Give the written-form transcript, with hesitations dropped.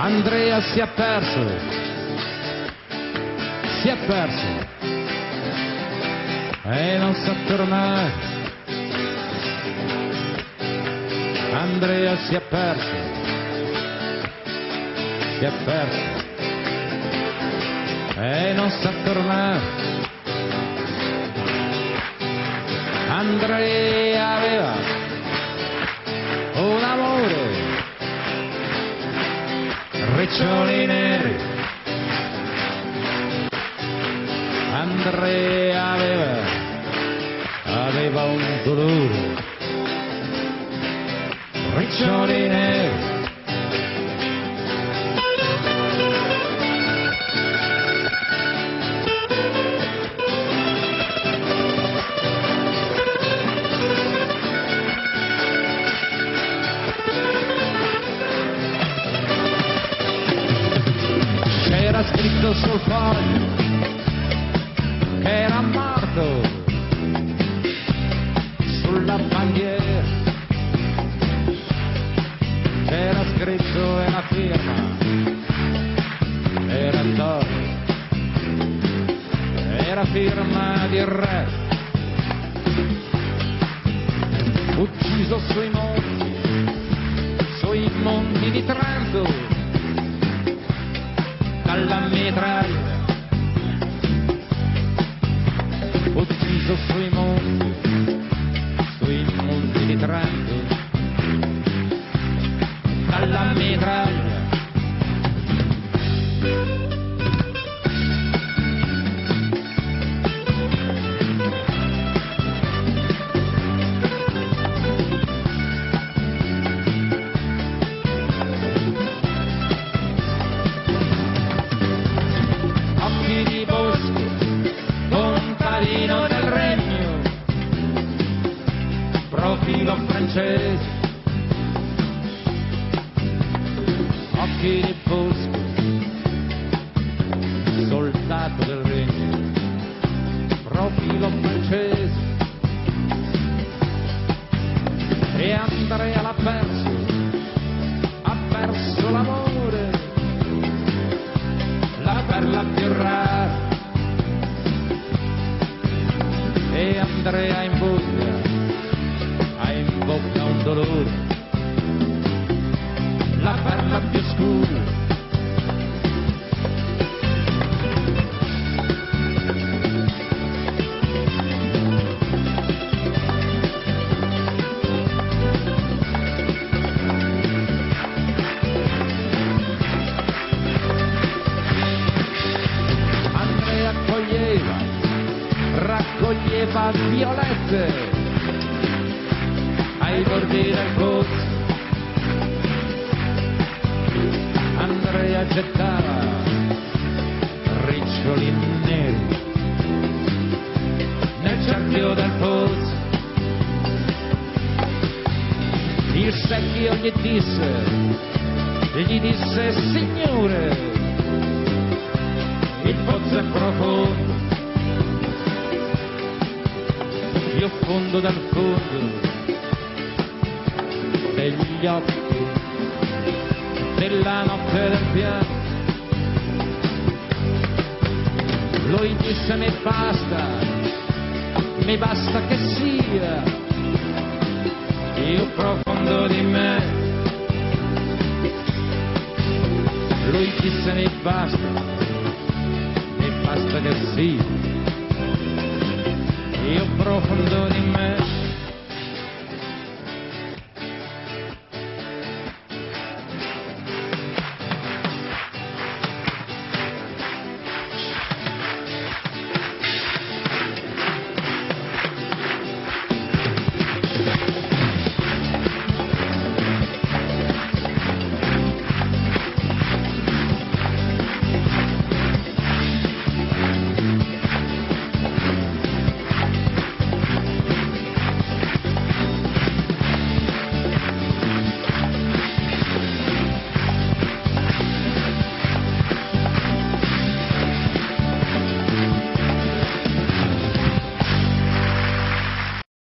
Andrea si è perso e non sa tornare. Andrea si è perso e non sa tornare. Andrea aveva un amore, riccioli neri. Andrea aveva un dolore, riccioli neri. C'era scritto sul foglio che era morto, sulla bandiera c'era scritto e la firma era Torre, era firma di re, ucciso sui monti di Trento dalla mitraglia, ucciso sui monti di Trento dalla mitraglia. Occhi di bosco, contadino del regno, profilo francese. Occhi di bosco, soldato del regno, profilo francese. E Andrea l'ha perso, ha perso l'amore, la perla più rara. E Andrea ha in bocca un dolore, la perla più scura. Andrea raccoglieva violette ai bordi del pozzo. Andrea gettava riccioli neri nel cerchio del pozzo. Il secchio gli disse signore, il pozzo è profondo, più fondo del fondo degli occhi della notte del piano. Lui disse mi basta che sia più profondo di me. Lui disse mi basta che sia più profondo di me.